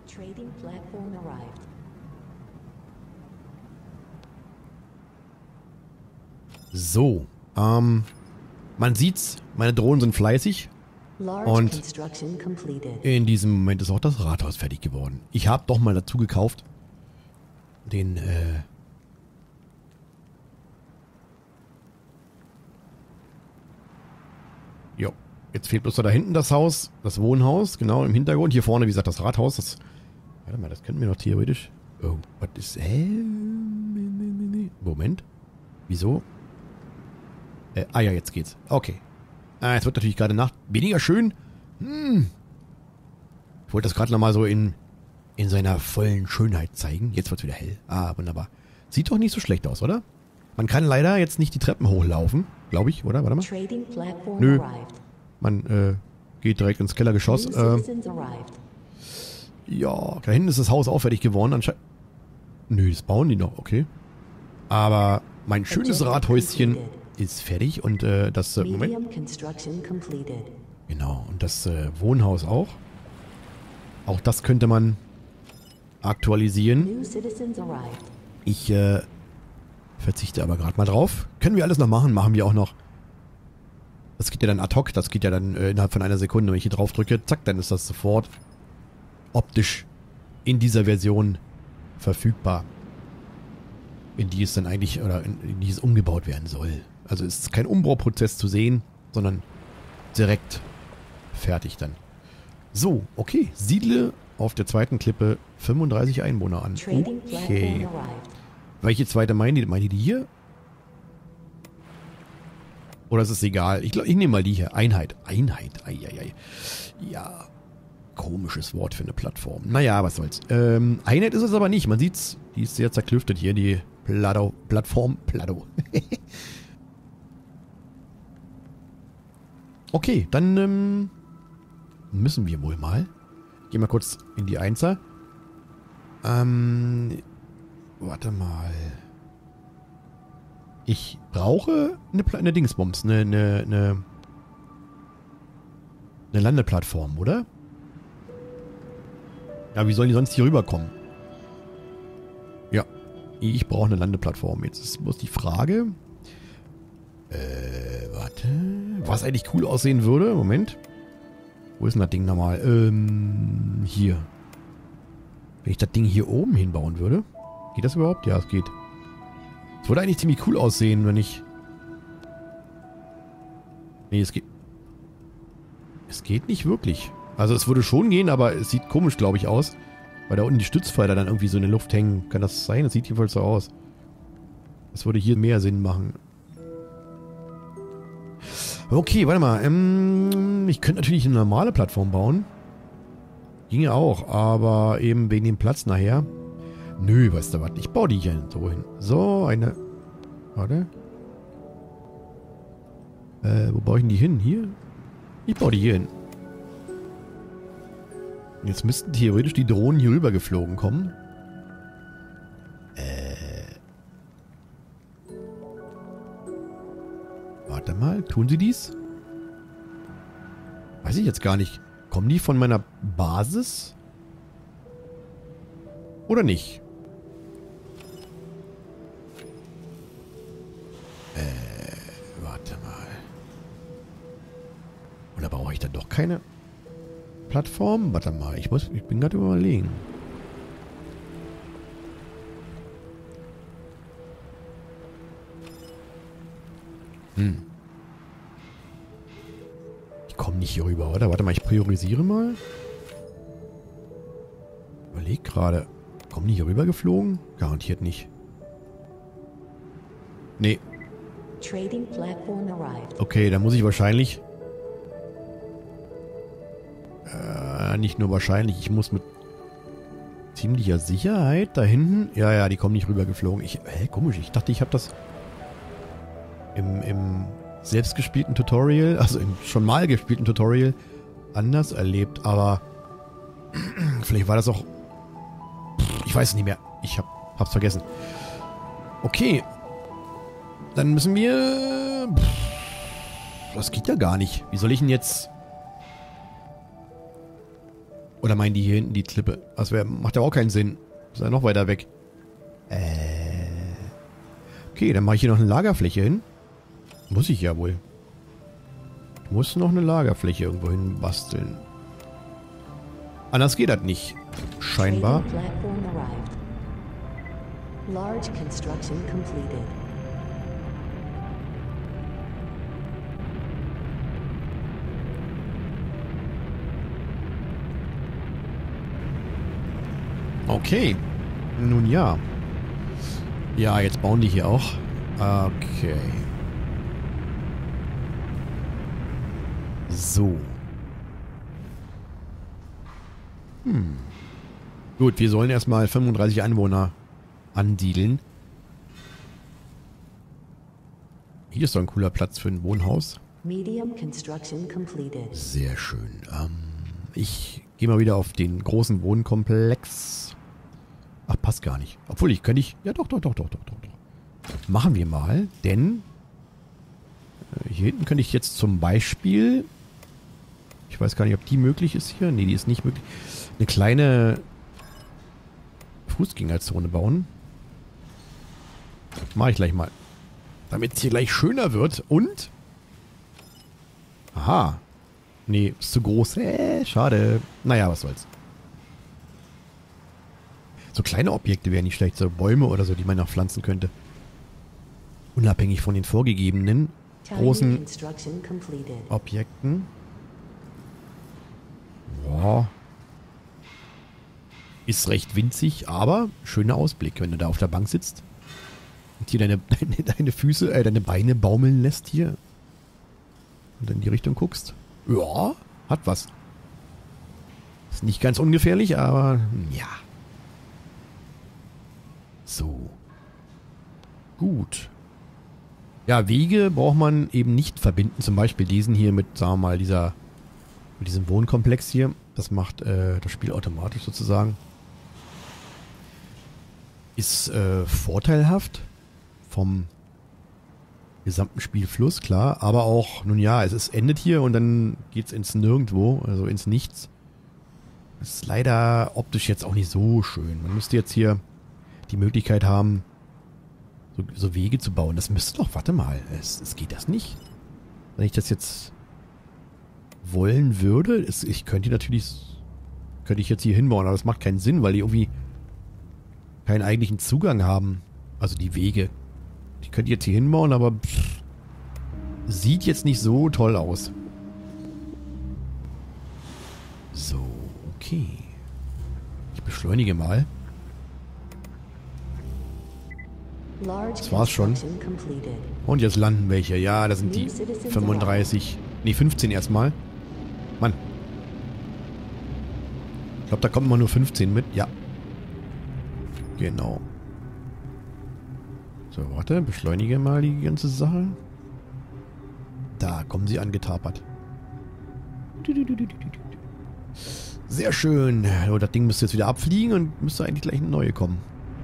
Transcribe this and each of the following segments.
Trading platform arrived. So, man sieht's, meine Drohnen sind fleißig. Und in diesem Moment ist auch das Rathaus fertig geworden. Ich habe doch mal dazu gekauft den, jo, jetzt fehlt bloß da hinten das Haus, das Wohnhaus, genau im Hintergrund. Hier vorne, wie gesagt, das Rathaus. Das, warte mal, das könnten wir noch theoretisch. Oh, was ist, Moment. Wieso? Ja, jetzt geht's. Okay. Es wird natürlich gerade Nacht. Weniger schön. Ich wollte das gerade nochmal so in seiner vollen Schönheit zeigen. Jetzt wird's wieder hell. Ah, wunderbar. Sieht doch nicht so schlecht aus, oder? Man kann leider jetzt nicht die Treppen hochlaufen. Glaube ich, oder? Warte mal. Nö. Man geht direkt ins Kellergeschoss. Ja, da hinten ist das Haus auch fertig geworden. Anscheinend. Nö, das bauen die noch. Okay. Aber mein schönes Rathäuschen ist fertig und das, Moment. Genau, und das Wohnhaus auch. Auch das könnte man aktualisieren. Ich verzichte aber gerade mal drauf. Können wir alles noch machen, machen wir auch noch. Das geht ja dann ad hoc, das geht ja dann innerhalb von einer Sekunde, wenn ich hier drauf drücke, zack, dann ist das sofort optisch in dieser Version verfügbar. In die es dann eigentlich, oder in die es umgebaut werden soll. Also es ist kein Umbauprozess zu sehen, sondern direkt fertig dann. So, okay. Siedle auf der zweiten Klippe 35 Einwohner an. Okay. Welche zweite meinen die? Meinen die hier? Oder ist es egal? Ich glaube, ich nehme mal die hier. Einheit. Einheit. Eieiei. Ja. Komisches Wort für eine Plattform. Naja, was soll's. Einheit ist es aber nicht. Man sieht's. Die ist sehr zerklüftet hier, die Plattform. Okay, dann müssen wir wohl mal. Gehen wir kurz in die Einser. Warte mal. Ich brauche eine Dingsbums, eine Landeplattform, oder? Ja, wie sollen die sonst hier rüberkommen? Ja, ich brauche eine Landeplattform. Jetzt ist bloß die Frage. Warte. Was eigentlich cool aussehen würde. Moment. Wo ist denn das Ding nochmal? Hier. Wenn ich das Ding hier oben hinbauen würde. Geht das überhaupt? Ja, es geht. Es würde eigentlich ziemlich cool aussehen, wenn ich... Nee, es geht... Es geht nicht wirklich. Also es würde schon gehen, aber es sieht komisch, glaube ich, aus. Weil da unten die Stützpfeiler dann irgendwie so in der Luft hängen. Kann das sein? Das sieht jedenfalls so aus. Das würde hier mehr Sinn machen. Okay, warte mal. Ich könnte natürlich eine normale Plattform bauen. Ginge auch, aber eben wegen dem Platz nachher. Nö, weißt du was? Ich baue die hier so hin. So, eine... Warte. Wo baue ich denn die hin? Hier? Ich baue die hier hin. Jetzt müssten theoretisch die Drohnen hier rüber geflogen kommen. Warte mal, tun sie dies? Weiß ich jetzt gar nicht. Kommen die von meiner Basis? Oder nicht? Warte mal. Oder brauche ich dann doch keine Plattform? Warte mal, ich bin gerade überlegen. Ich komme nicht hier rüber, oder? Warte mal, ich priorisiere mal. Überleg gerade. Kommen die hier rüber geflogen? Garantiert nicht. Nee. Okay, dann muss ich wahrscheinlich... nicht nur wahrscheinlich, ich muss mit ziemlicher Sicherheit da hinten... Ja, die kommen nicht rüber geflogen. Komisch, ich dachte, ich habe das im selbstgespielten Tutorial, also im schon mal gespielten Tutorial, anders erlebt, aber vielleicht war das auch... Ich weiß es nicht mehr. Ich hab's vergessen. Okay. Dann müssen wir... Das geht ja gar nicht. Wie soll ich denn jetzt... Oder meinen die hier hinten die Klippe? Das macht ja auch keinen Sinn. Ist ja noch weiter weg. Okay, dann mache ich hier noch eine Lagerfläche hin. Muss ich ja wohl. Ich muss noch eine Lagerfläche irgendwo hin basteln. Anders geht das nicht. Scheinbar. Trading platform arrived. Large construction completed. Okay. Nun ja. Ja, jetzt bauen die hier auch. Okay. So. Gut, wir sollen erstmal 35 Einwohner ansiedeln. Hier ist doch ein cooler Platz für ein Wohnhaus. Medium construction completed. Sehr schön. Ich gehe mal wieder auf den großen Wohnkomplex. Ach, passt gar nicht. Obwohl, ja, doch. Machen wir mal, denn hier hinten könnte ich jetzt zum Beispiel, ich weiß gar nicht, ob die möglich ist hier. Nee, die ist nicht möglich. Eine kleine Fußgängerzone bauen. Mache ich gleich mal. Damit es hier gleich schöner wird und... Aha. Nee, ist zu groß. Schade. Naja, was soll's. So kleine Objekte wären nicht schlecht. So Bäume oder so, die man noch pflanzen könnte. Unabhängig von den vorgegebenen großen Construction completed. Objekten. Boah. Ist recht winzig, aber schöner Ausblick, wenn du da auf der Bank sitzt und hier deine Füße, deine Beine baumeln lässt hier und in die Richtung guckst. Ja, hat was. Ist nicht ganz ungefährlich, aber ja. So. Gut. Ja, Wege braucht man eben nicht verbinden. Zum Beispiel diesen hier mit, sagen wir mal, mit diesem Wohnkomplex hier. Das macht das Spiel automatisch sozusagen. Ist vorteilhaft vom gesamten Spielfluss, klar. Aber auch, nun ja, es endet hier und dann geht's ins Nirgendwo, also ins Nichts. Ist leider optisch jetzt auch nicht so schön. Man müsste jetzt hier die Möglichkeit haben, so Wege zu bauen. Das müsste doch, warte mal, es geht das nicht. Wenn ich das jetzt wollen würde, ich könnte ich jetzt hier hinbauen, aber das macht keinen Sinn, weil die irgendwie keinen eigentlichen Zugang haben. Also die Wege. Ich könnte jetzt hier hinbauen, aber sieht jetzt nicht so toll aus. So, okay. Ich beschleunige mal. Das war's schon. Und jetzt landen welche. Ja, das sind die 35. Nee, 15 erstmal. Mann. Ich glaube, da kommt immer nur 15 mit. Ja. Genau. So, warte. Beschleunige mal die ganze Sache. Da kommen sie angetapert. Sehr schön. So, das Ding müsste jetzt wieder abfliegen und müsste eigentlich gleich eine neue kommen.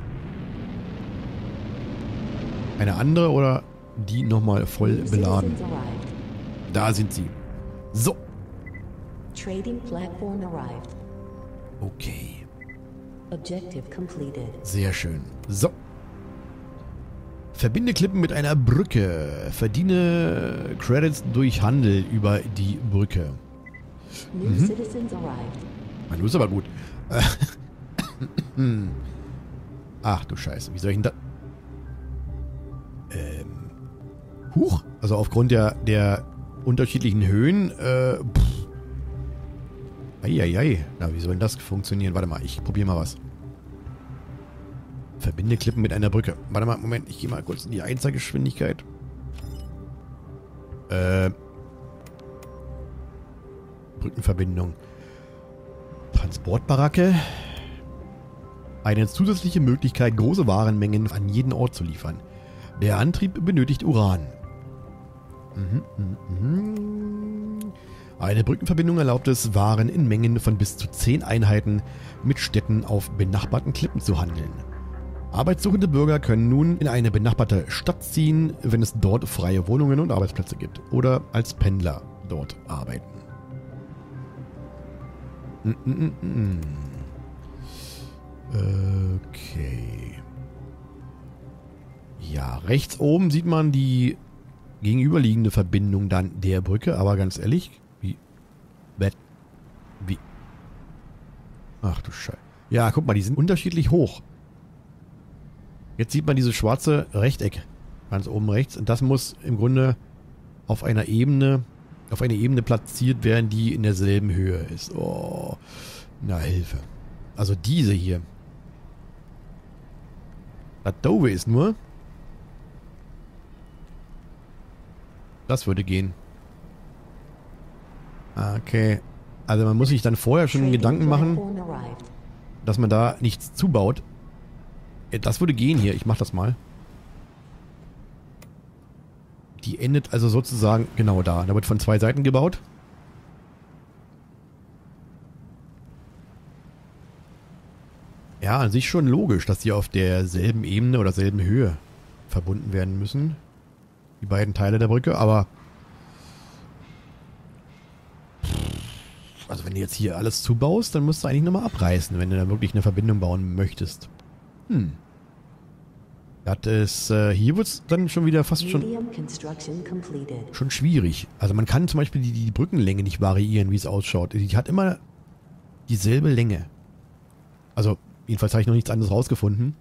Eine andere oder die nochmal voll beladen. Da sind sie. So. Trading platform arrived. Okay. Objective completed. Sehr schön. So. Verbinde Klippen mit einer Brücke. Verdiene Credits durch Handel über die Brücke. New citizens arrived. Mein Du ist aber gut. Ach du Scheiße. Wie soll ich denn da... Huch. Also aufgrund der unterschiedlichen Höhen. Eieiei. Na, wie soll denn das funktionieren? Warte mal, ich probiere mal was. Verbinde Klippen mit einer Brücke. Warte mal, Moment. Ich gehe mal kurz in die Einzelgeschwindigkeit. Brückenverbindung. Transportbaracke. Eine zusätzliche Möglichkeit, große Warenmengen an jeden Ort zu liefern. Der Antrieb benötigt Uran. Eine Brückenverbindung erlaubt es, Waren in Mengen von bis zu 10 Einheiten mit Städten auf benachbarten Klippen zu handeln. Arbeitssuchende Bürger können nun in eine benachbarte Stadt ziehen, wenn es dort freie Wohnungen und Arbeitsplätze gibt, oder als Pendler dort arbeiten. Okay. Ja, rechts oben sieht man die gegenüberliegende Verbindung dann der Brücke, aber ganz ehrlich, wie? Ach du Scheiße. Ja, guck mal, die sind unterschiedlich hoch. Jetzt sieht man dieses schwarze Rechteck ganz oben rechts und das muss im Grunde auf eine Ebene platziert werden, die in derselben Höhe ist. Oh, na Hilfe. Also diese hier. Das Doofe ist nur, das würde gehen. Okay. Also man muss sich dann vorher schon Gedanken machen, dass man da nichts zubaut. Das würde gehen hier. Ich mach das mal. Die endet also sozusagen genau da. Da wird von zwei Seiten gebaut. Ja, an sich schon logisch, dass die auf derselben Ebene oder selben Höhe verbunden werden müssen. Die beiden Teile der Brücke, aber also wenn du jetzt hier alles zubaust, dann musst du eigentlich nochmal abreißen, wenn du da wirklich eine Verbindung bauen möchtest. Das ist, hier wird es dann schon wieder fast schon schwierig. Also man kann zum Beispiel die Brückenlänge nicht variieren, wie es ausschaut. Die hat immer dieselbe Länge. Also, jedenfalls habe ich noch nichts anderes rausgefunden.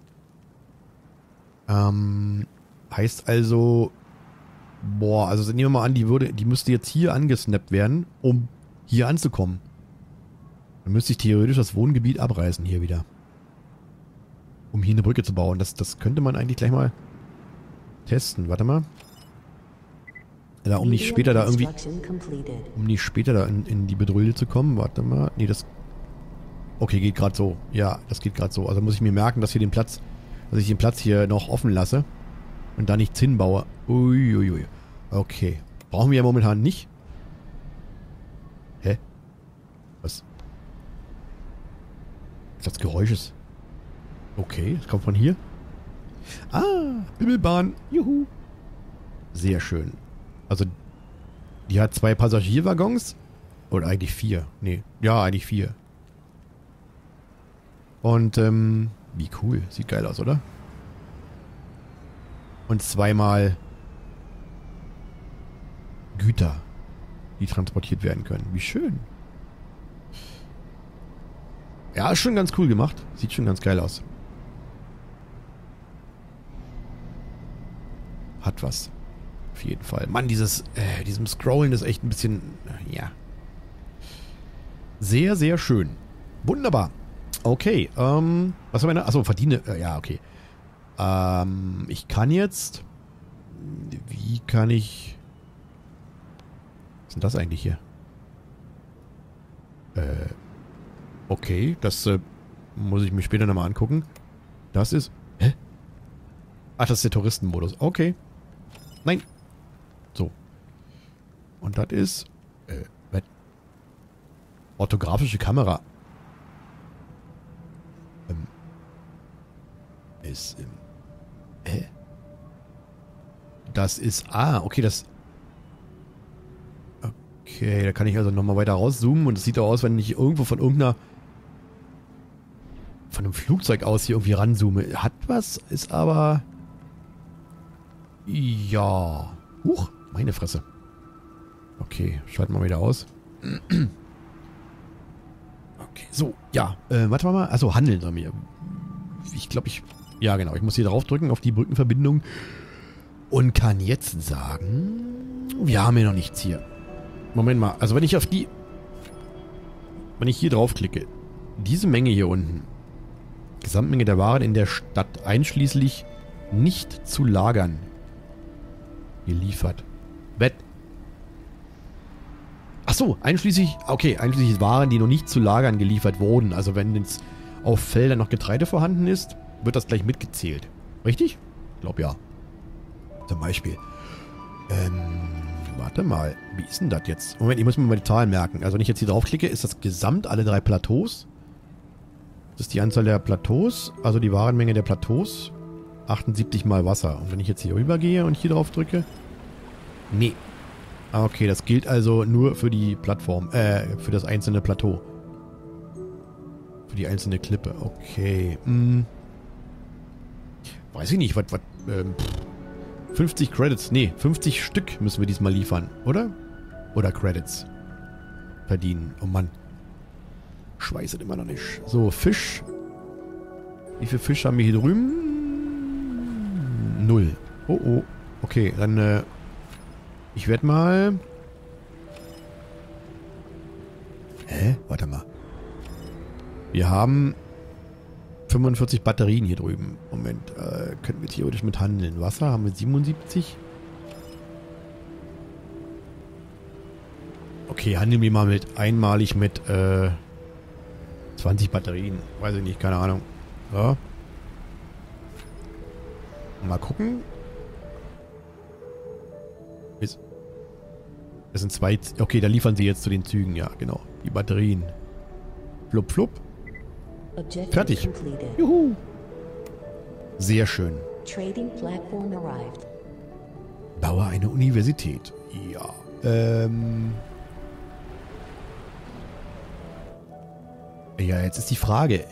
Heißt also, also nehmen wir mal an, die müsste jetzt hier angesnappt werden, um hier anzukommen. Dann müsste ich theoretisch das Wohngebiet abreißen hier wieder. Um hier eine Brücke zu bauen. Das könnte man eigentlich gleich mal testen. Warte mal. Ja, um nicht später da irgendwie... Um nicht später da in die Bedrulle zu kommen. Warte mal. Nee, das... Okay, geht gerade so. Ja, das geht gerade so. Also muss ich mir merken, dass ich den Platz hier noch offen lasse. Und da nichts hinbaue. Uiuiui. Okay. Brauchen wir ja momentan nicht. Hä? Was? Das Geräusch ist... Okay, das kommt von hier. Ah, Bimmelbahn. Juhu. Sehr schön. Also, die hat 2 Passagierwaggons. Oder eigentlich 4. Nee, ja, eigentlich 4. Und, wie cool. Sieht geil aus, oder? Und 2-mal Güter, die transportiert werden können. Wie schön. Ja, ist schon ganz cool gemacht. Sieht schon ganz geil aus. Hat was. Auf jeden Fall. Mann, diesem Scrollen ist echt ein bisschen, ja. Sehr, sehr schön. Wunderbar. Okay, was haben wir da? Achso, verdiene, ja, okay. Ich kann jetzt, wie kann ich, was ist denn das eigentlich hier? Okay, das muss ich mir später nochmal angucken. Das ist, hä? Ach, das ist der Touristenmodus. Okay. Nein. So. Und das ist, orthografische Kamera. Das ist, okay, okay, da kann ich also nochmal weiter rauszoomen und es sieht auch aus, wenn ich irgendwo von einem Flugzeug aus hier irgendwie ranzoome. Hat was, ist aber, ja, huch, meine Fresse. Okay, schalten wir wieder aus. Okay, so, ja, warte mal, achso, handeln soll mir. Ich glaube, ja genau, ich muss hier drauf drücken auf die Brückenverbindung und kann jetzt sagen, wir haben hier noch nichts hier. Moment mal, also wenn ich hier draufklicke, diese Menge hier unten, Gesamtmenge der Waren in der Stadt einschließlich nicht zu lagern, geliefert. Achso, einschließlich Waren, die noch nicht zu lagern geliefert wurden. Also wenn jetzt auf Feldern noch Getreide vorhanden ist, wird das gleich mitgezählt. Richtig? Ich glaube ja. Zum Beispiel. Warte mal. Wie ist denn das jetzt? Moment, ich muss mir mal die Zahlen merken. Also wenn ich jetzt hier draufklicke, ist das gesamt alle 3 Plateaus. Das ist die Anzahl der Plateaus, also die Warenmenge der Plateaus. 78 mal Wasser. Und wenn ich jetzt hier rübergehe und hier drauf drücke. Nee. Okay, das gilt also nur für die Plattform, für das einzelne Plateau. Für die einzelne Klippe. Okay. Weiß ich nicht, 50 Credits. Nee, 50 Stück müssen wir diesmal liefern, oder? Oder Credits. Verdienen. Oh Mann. Schweißet immer noch nicht. So, Fisch. Wie viel Fisch haben wir hier drüben? 0. Oh, oh. Okay, dann, ich werde mal... Warte mal. Wir haben 45 Batterien hier drüben. Moment, könnten wir theoretisch mit handeln. Wasser haben wir 77. Okay, handeln wir mal einmalig mit 20 Batterien. Weiß ich nicht, keine Ahnung. So. Mal gucken. Das sind 2... Okay, da liefern sie jetzt zu den Zügen. Ja, genau. Die Batterien. Flupp, flupp. Fertig. Juhu. Sehr schön. Trading platform arrived. Baue eine Universität. Ja. Ja, jetzt ist die Frage.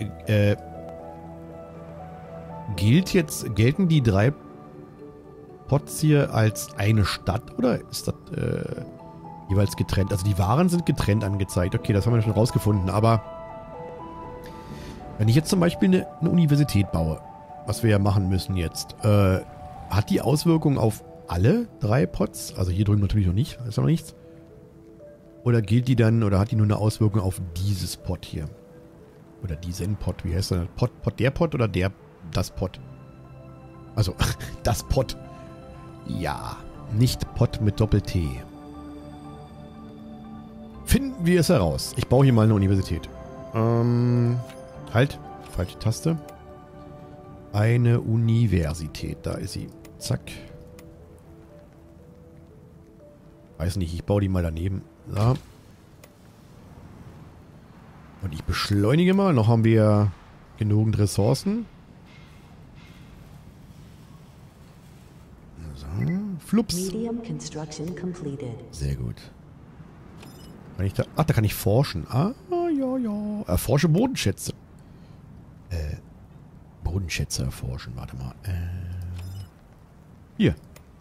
Gelten die 3 Pots hier als eine Stadt oder ist das jeweils getrennt? Also die Waren sind getrennt angezeigt. Okay, das haben wir schon rausgefunden. Aber wenn ich jetzt zum Beispiel eine Universität baue, was wir ja machen müssen jetzt, hat die Auswirkungen auf alle 3 Pots? Also hier drüben natürlich noch nicht, ist noch nichts. Oder gilt die dann, oder hat die nur eine Auswirkung auf dieses Pot hier? Oder diesen Pot, wie heißt der? Der Pot oder das Pot? Also, das Pot. Ja, nicht Pot mit Doppel-T. Finden wir es heraus. Ich baue hier mal eine Universität. Halt, falsche Taste. Eine Universität, da ist sie. Zack. Weiß nicht, ich baue die mal daneben. So. Und ich beschleunige mal. Noch haben wir genügend Ressourcen. So. Flups. Medium construction completed. Sehr gut. Kann ich da... Ach, da kann ich forschen. Ah, ja, ja. Erforsche Bodenschätze. Bodenschätze erforschen. Warte mal. Hier.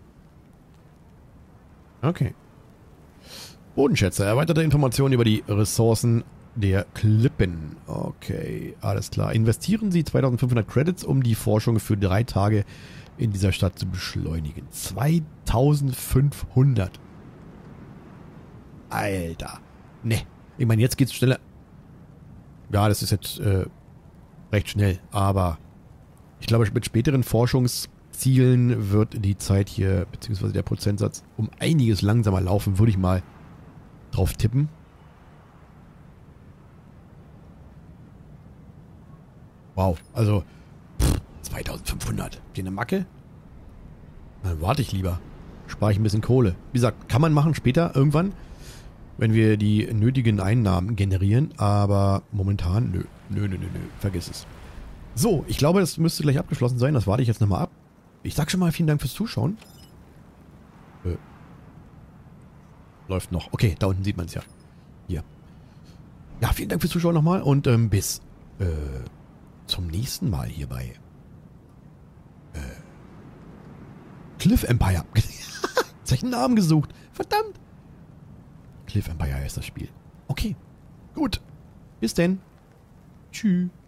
Okay. Bodenschätze. Erweiterte Informationen über die Ressourcen der Klippen. Okay, alles klar. Investieren Sie 2500 Credits, um die Forschung für 3 Tage in dieser Stadt zu beschleunigen. 2500. Alter. Ne. Ich meine, jetzt geht's schneller. Ja, das ist jetzt recht schnell. Aber ich glaube, mit späteren Forschungszielen wird die Zeit hier, beziehungsweise der Prozentsatz, um einiges langsamer laufen, würde ich mal drauf tippen. Wow, also 2500. Habt ihr eine Macke? Dann warte ich lieber. Spare ich ein bisschen Kohle. Wie gesagt, kann man machen später, irgendwann, wenn wir die nötigen Einnahmen generieren. Aber momentan, nö. Vergiss es. So, ich glaube, das müsste gleich abgeschlossen sein. Das warte ich jetzt nochmal ab. Ich sag schon mal vielen Dank fürs Zuschauen. Läuft noch. Okay, da unten sieht man es ja. Hier. Ja, vielen Dank fürs Zuschauen nochmal und bis zum nächsten Mal hier bei Cliff Empire. Jetzt habe ich einen Namen gesucht. Verdammt. Cliff Empire heißt das Spiel. Okay. Gut. Bis denn. Tschüss.